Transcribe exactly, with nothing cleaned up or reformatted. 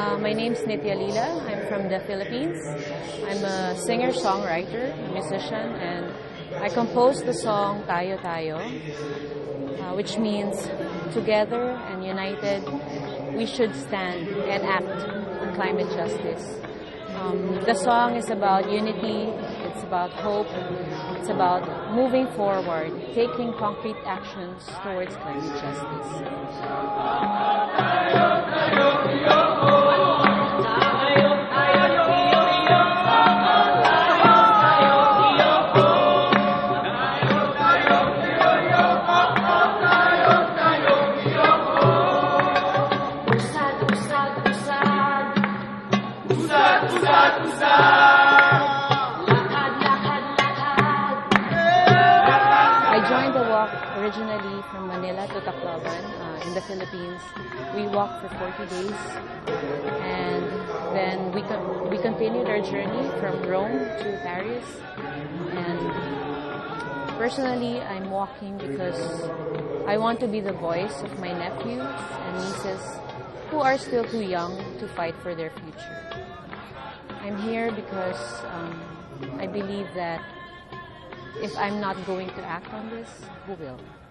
Uh, my name's Nityalila. I'm from the Philippines. I'm a singer-songwriter, a musician, and I composed the song Tayo Tayo, uh, which means together and united, we should stand and act on climate justice. Um, the song is about unity, it's about hope, it's about moving forward, taking concrete actions towards climate justice. I joined the walk originally from Manila to Tacloban uh, in the Philippines. We walked for forty days, and then we con we continued our journey from Rome to Paris. And personally, I'm walking because I want to be the voice of my nephews and nieces who are still too young to fight for their future. I'm here because um, I believe that if I'm not going to act on this, who will?